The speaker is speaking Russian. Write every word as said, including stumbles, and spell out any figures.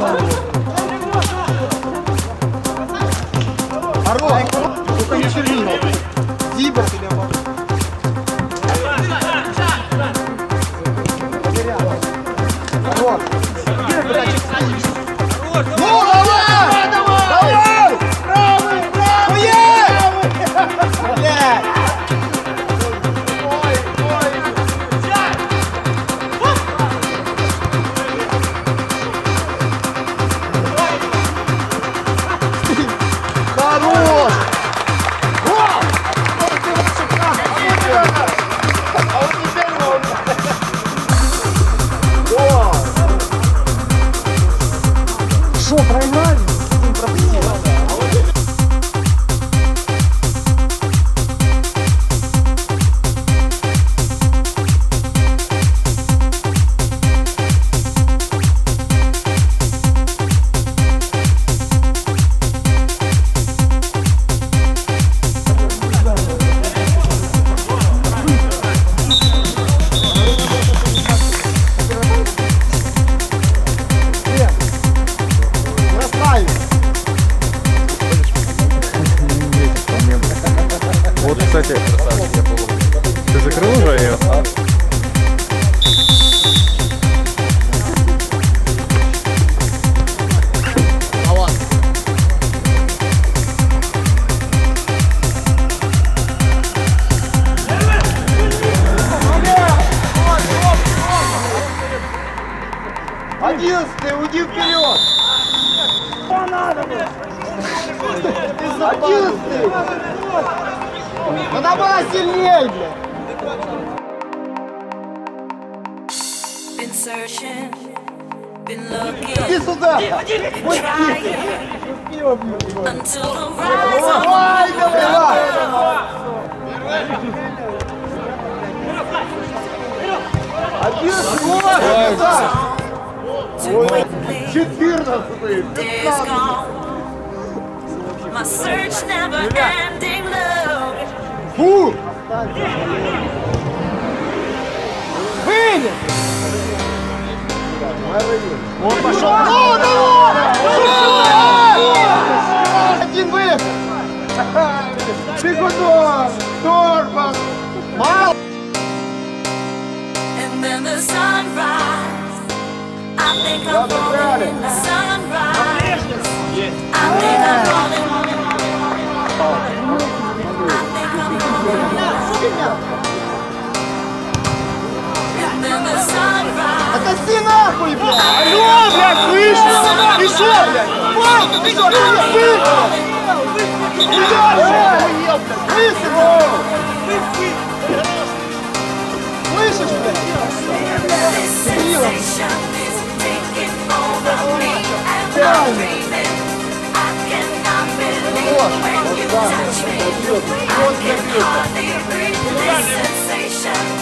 Хорош! Только не ширину. Зибер. Хорош! Ну, давай! Давай! Правый! Правый! Блядь! Ой, ой! Хорош! Шо, проиграли? Вот, кстати, ты закрыл уже ее? Одиннадцатый, уйди вперед! Одиннадцатый! Ну давай сильней, блядь! Иди сюда! Вот пиво пью! Давай, давай! Одиннадцатый! Четырнадцатый! Фу! Вынес! Он пошел! Ну, давай! Один выход! Бегудон! Торбан! Мало! Отоси нахуй, блядь! Алло, блядь, слышишь? Ты шо, блядь? Палка, ты шо, блядь? Слышишь, блядь? Вот, вот, вот,